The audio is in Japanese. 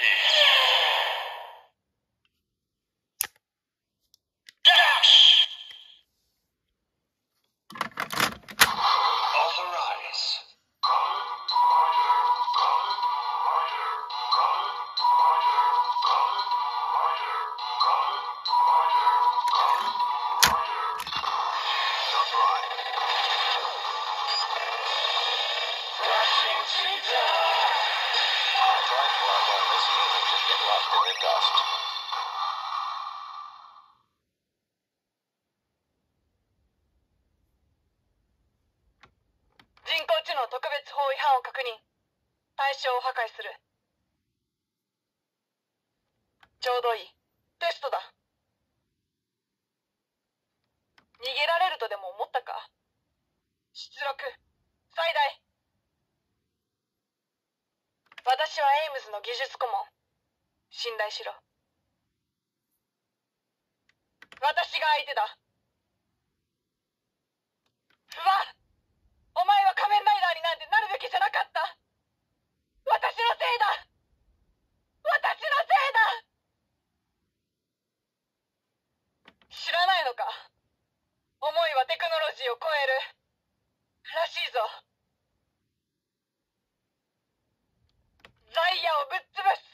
人工知能特別法違反を確認。対象を破壊する。ちょうどいい。テストだ。逃げられるとでも思ったか？出力最大。私はエイムズの技術顧問。信頼しろ。私が相手だ。不破！お前は仮面ライダーになんてなるべきじゃなかった。私のせいだ。私のせいだ。知らないのか？思いはテクノロジーを超えるらしいぞ。ザイヤをぶっ潰す。